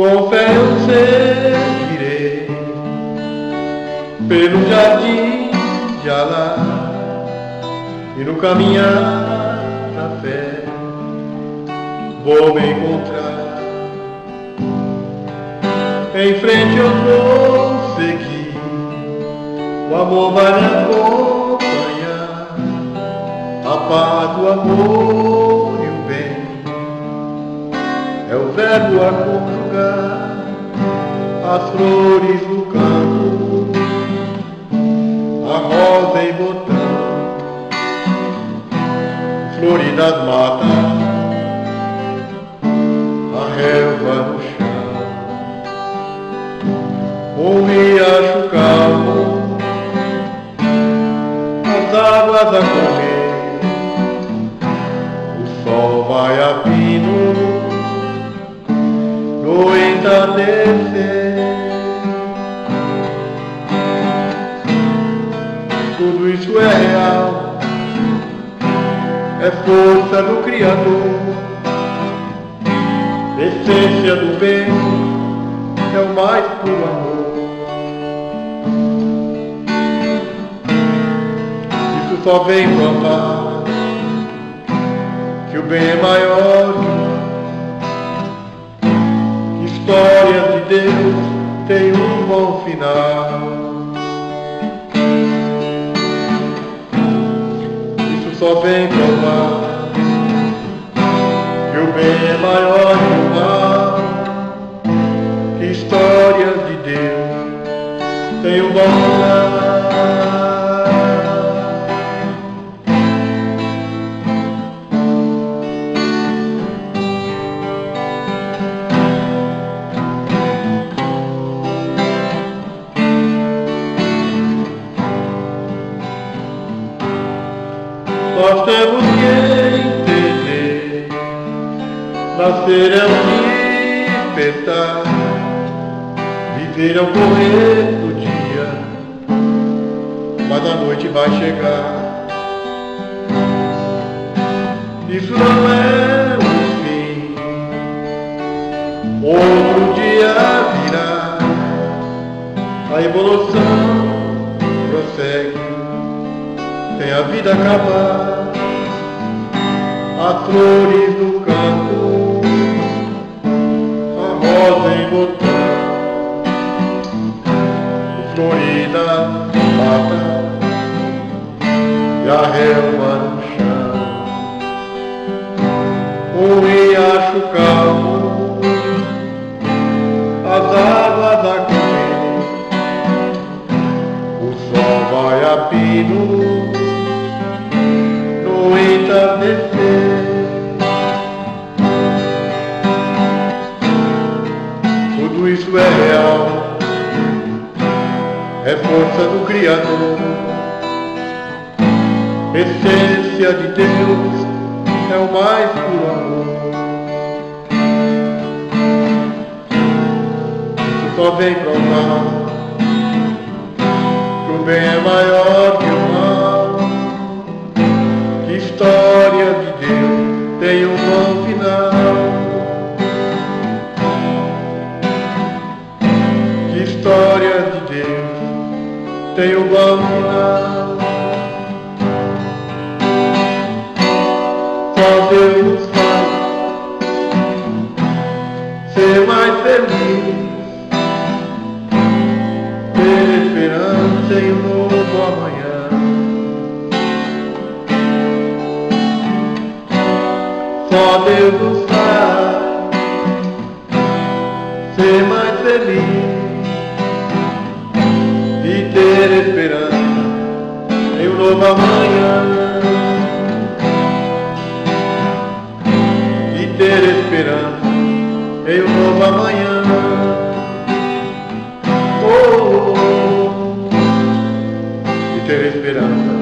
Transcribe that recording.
Com fé eu seguirei pelo jardim de Alá, e no caminhar na fé vou me encontrar. Em frente eu vou seguir, o amor vai me acompanhar, a paz, o amor e o bem é o verbo a conjugar. As flores do campo, a rosa em botão, floridas matas, a relva no chão, um riacho calmo, as águas a correr, o sol vai abrindo no entardecer. Tudo isso é real, é força do Criador, essência do bem, é o mais puro amor. Isso só vem provar que o bem é maior que o mal. História de Deus tem um bom final. Isso só vem provar que o bem é maior que o mal. Que história de Deus tem um bom final. Nós temos que entender, nascer é um despertar, viver é o correr do dia, mas a noite vai chegar. Isso não é o fim, outro dia virá, a evolução prossegue sem a vida acabar. As flores do campo, a rosa em botão, o florida mata e a relva no chão, um riacho calmo, as águas a correr, o sol vai abrindo no entardecer. Tudo isso é real, é força do Criador, essência de Deus, é o mais puro amor. Isso só vem provar que o bem é maior que o mal. Que história de Deus tem um bom final. Que história de Deus tem um bom final. Só Deus nos faz ser mais feliz, ter esperança em um novo amanhã. Só Deus nos faz ser mais feliz e ter esperança em um novo amanhã. E ter esperança em um novo amanhã. Oh, oh, oh. E ter esperança